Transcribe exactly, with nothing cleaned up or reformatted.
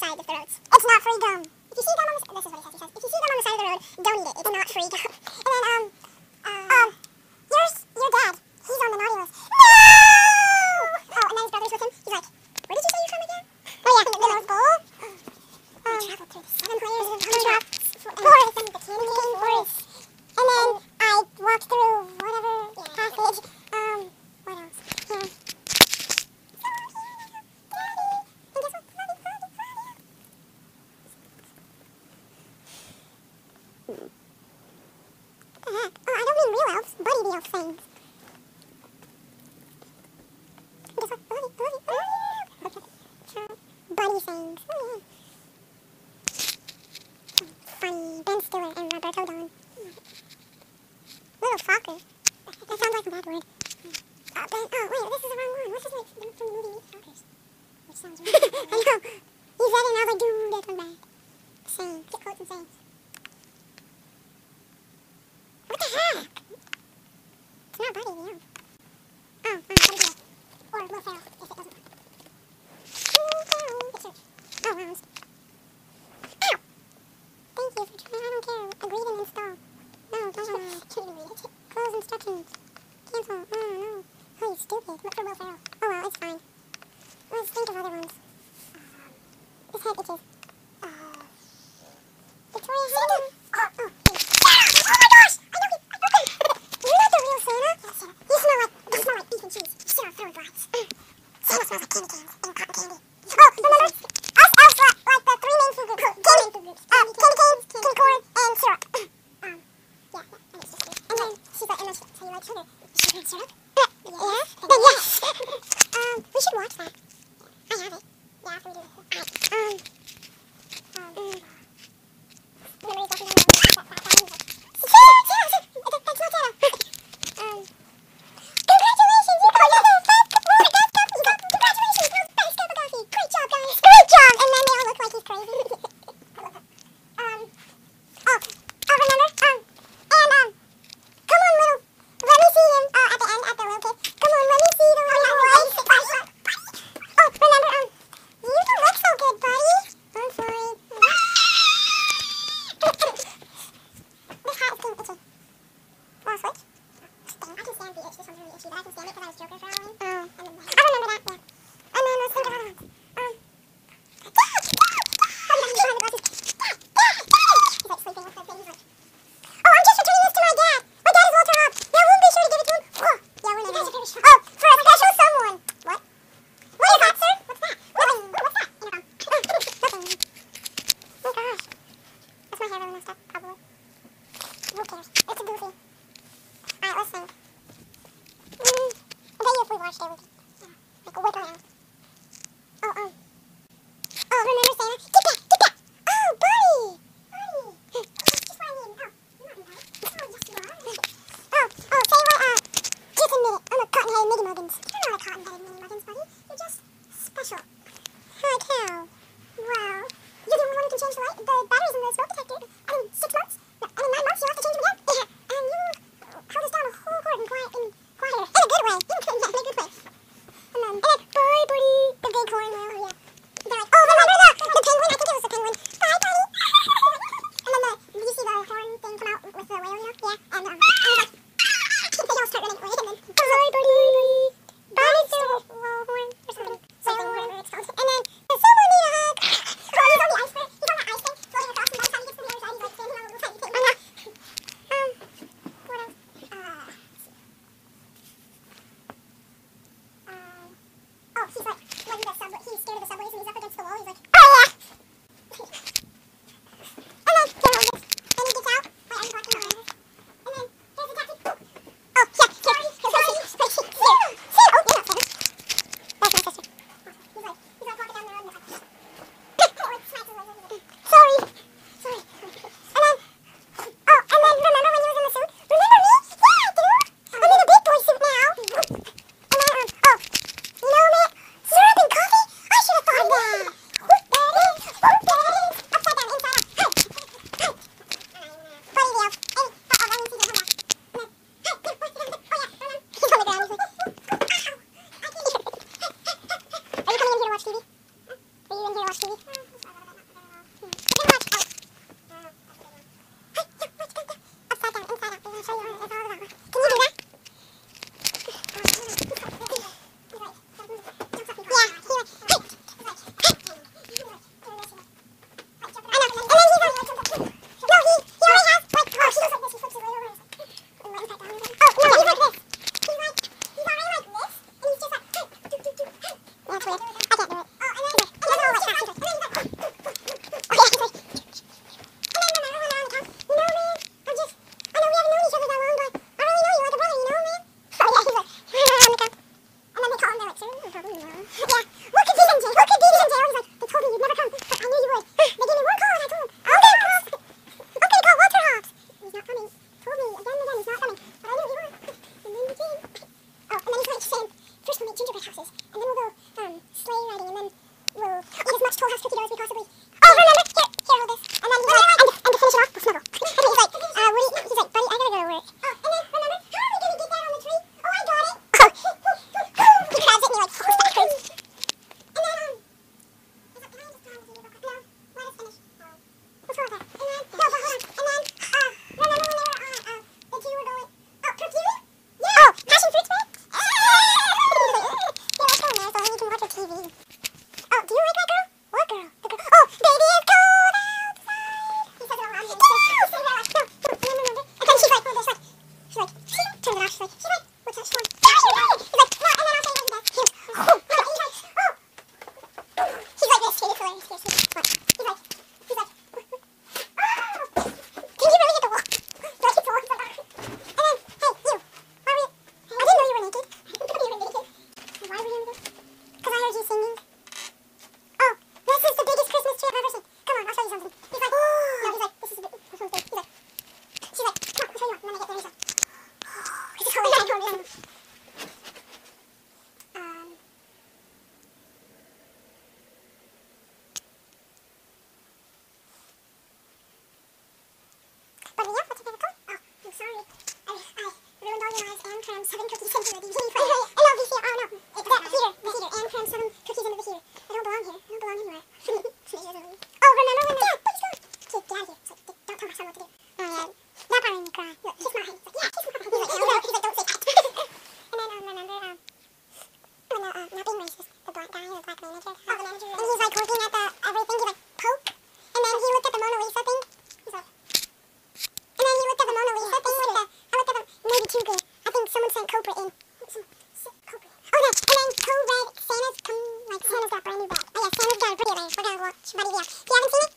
side of the roads. It's not free gum. If you see gum on the this is what he says. He says if you see gum on the side of the road, don't eat it. It's not free gum. And then um uh, um yours your dad. He's on the naughty list. No! Oh, and then his brother's with him. He's like, where did you say you're from again? Oh yeah, the North Pole. Um, I traveled through the seven layers of forest, forest, and the canyon forest. And then I walked through whatever yeah, passage. Um, what else? Yeah. What the heck? Oh, I don't mean real elves, buddy the elf things. Guess what? Buddy, buddy, buddy. Buddy things. Oh, yeah. Funny. Ben Stiller and Roberto Don. Little fucker. That sounds like a bad word. Uh, ben, oh, wait, this is the wrong one. What's his name from the movie Meet the Fockers? Which sounds right. I know. He said it and I was like, dude, that's one bad. Same. Get quotes and sayings. What the heck? It's not Buddy, the elf. Oh, um, Buddy the elf. Or Will Ferrell, if it doesn't work. Will Ferrell. Get search. Oh, rounds. Ow! Thank you for trying. I don't care. Agreed and install. No, don't know. Can't even read it. Close instructions. Cancel. Oh, no. Oh, you stupid. Look for Will Ferrell. Oh, well, it's fine. Let's think of other ones. Um, this head itches. Uh, Victoria Hamilton. Oh, oh, hey. Oh my gosh! I know he. I know him. You're not the real Santa. Yeah, Santa. You smell like. You smell like beef and cheese. You smell filled rice. Santa smells like candy canes and cotton candy. Oh, remember? Us elves like, like the three main food groups. Candy food groups. Um, candy canes, candy corn, and syrup. Um, yeah, yeah, and it's just sweet. And then she's like, and then she, so you like sugar? Sugar and syrup? Yeah. Then yes. Um, we should watch that. I have it. Yeah, after we do it. Um, um, um. Memories walking down the road. That fat guy. He's like, Santa! Santa! That's not Santa. Um, congratulations! You got your first cup of coffee! You got congratulations! Your first cup of coffee! Great job, guys! Great job! And then they all look like he's crazy. I love that. Um, oh, oh, remember? Um, and, um, come on, little, let me see him. Uh, at the end, at the little kid. Come on, let me see the little boy. Oh, remember, um, you don't look so good, buddy. I'm sorry. realize and cram seven cookies into the bikini frame. And no, this here, oh no, it's that heater, the heater, and cram seven cookies into the heater. I don't belong here. I don't belong anywhere. Oh, remember when Dad, please go. Kid, get out of here. It's like, don't tell my son what to do. Oh yeah, that part made me cry. Look, kiss my hand. He's like, yeah, kiss my hand. He's like, no, he's like, don't say that. And then um, remember um, when the uh, not being racist, the black guy, the black manager. Oh, the manager. And he's like looking at the everything. He like poke, and then he looked at the Mona Lisa thing. He's like, and then he looked at the Mona Lisa thing with the. I looked at them. Maybe too good. I think someone sent Cobra in. Cobra. Okay, and then Code Red, Santa's come, like Santa's got a brand new bag. Oh yeah, Santa's got a pretty bag. We're gonna watch Buddy Deal. If you haven't seen it,